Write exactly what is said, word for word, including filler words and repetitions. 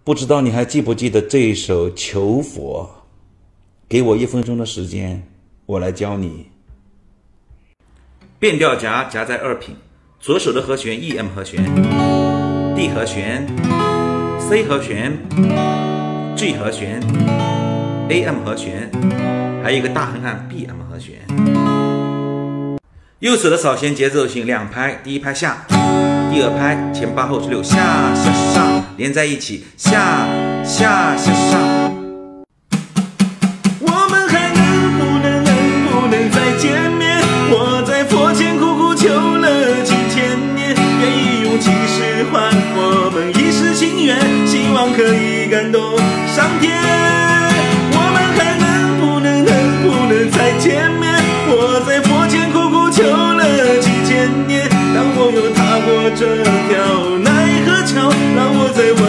不知道你还记不记得这一首《求佛》？给我一分钟的时间，我来教你。变调夹夹在二品，左手的和弦 E M 和弦 ，D 和弦 ，C 和弦 ，G 和弦 ，A M 和弦，还有一个大横按 B M 和弦。右手的扫弦节奏型两拍，第一拍下，第二拍前八后十六，下下上连在一起，下下下上。 我们还能不能能不能再见面？我在佛前苦苦求了几千年，愿意用几世换我们一世情缘，希望可以感动上天。我们还能不能能不能再见面？我在佛前苦苦求了几千年，当我又踏过这条奈何桥，让我在